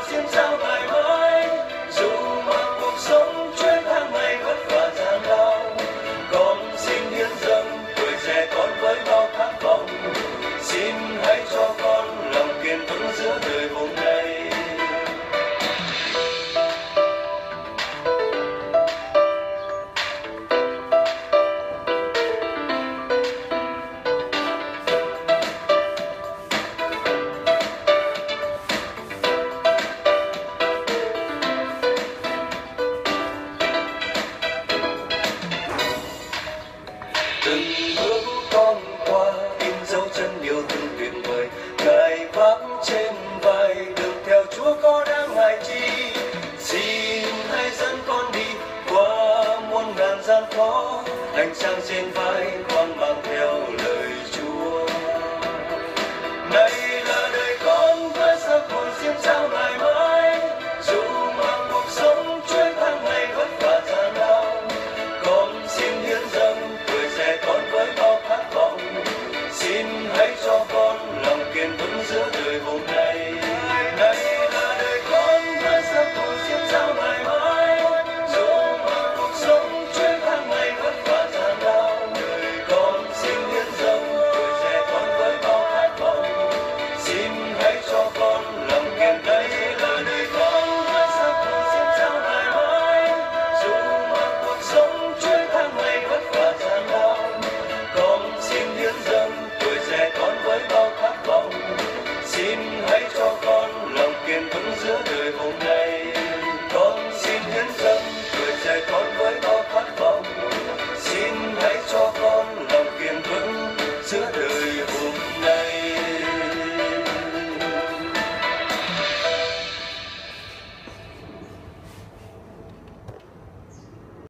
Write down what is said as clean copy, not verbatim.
xiêm sao ngày mai. Dù mà cuộc sống chuyến tháng ngày vất vả gian lao, con xin hiến dâng tuổi trẻ con với bao khát vọng. Xin hãy cho con lòng kiên vững giữa đời vùng này. Từng bước con qua in dấu chân yêu thương tuyệt vời, Ngài vác trên vai đường theo Chúa có đáng ngại chi. Xin hãy dẫn con đi qua muôn ngàn gian khó, hành trang trên vai